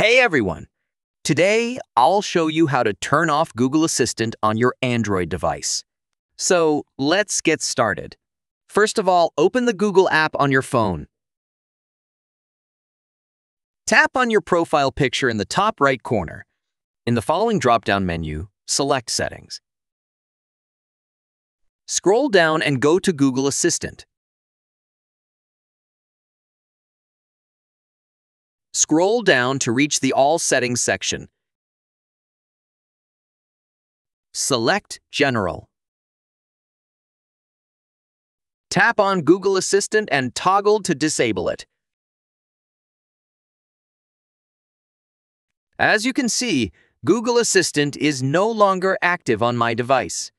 Hey everyone! Today, I'll show you how to turn off Google Assistant on your Android device. So, let's get started. First of all, open the Google app on your phone. Tap on your profile picture in the top right corner. In the following drop-down menu, select Settings. Scroll down and go to Google Assistant. Scroll down to reach the All Settings section. Select General. Tap on Google Assistant and toggle to disable it. As you can see, Google Assistant is no longer active on my device.